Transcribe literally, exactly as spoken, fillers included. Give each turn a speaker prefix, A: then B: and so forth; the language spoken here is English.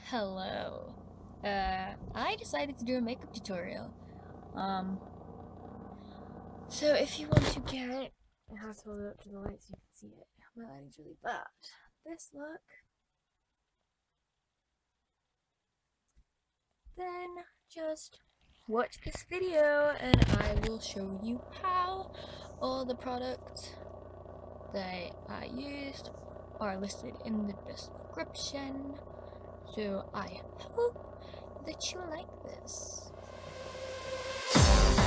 A: Hello. Uh, I decided to do a makeup tutorial. Um, so if you want to get it, I have to hold it up to the light so you can see it. My lighting's really bad. This look. Then just watch this video and I will show you how. All the products that I used are listed in the description. So I hope that you like this.